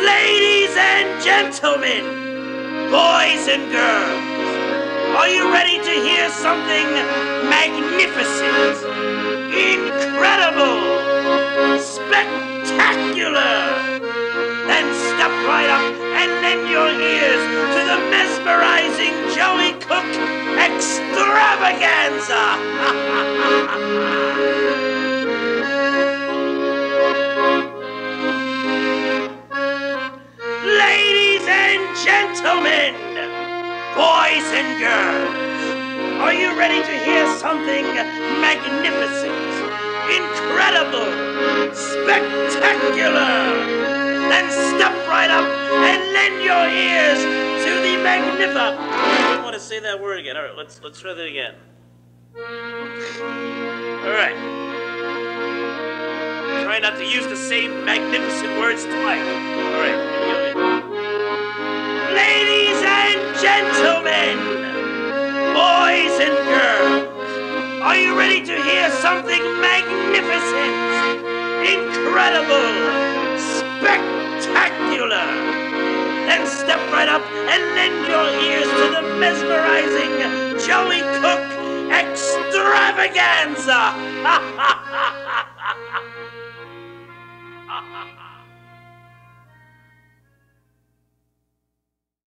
Ladies and gentlemen, boys and girls, are you ready to hear something magnificent, incredible, spectacular? Then step right up and lend your ears to the mesmerizing Joey Cook extravaganza. Ladies and gentlemen, boys and girls, are you ready to hear something magnificent, incredible, spectacular? Then step right up and lend your ears to the magnificent. I don't want to say that word again. All right, let's try that again. All right. Try not to use the same magnificent words twice. All right. Ladies and gentlemen, boys and girls, are you ready to hear something magnificent, incredible, spectacular? Then step right up and lend your ears to the mesmerizing Joey Cook extravaganza.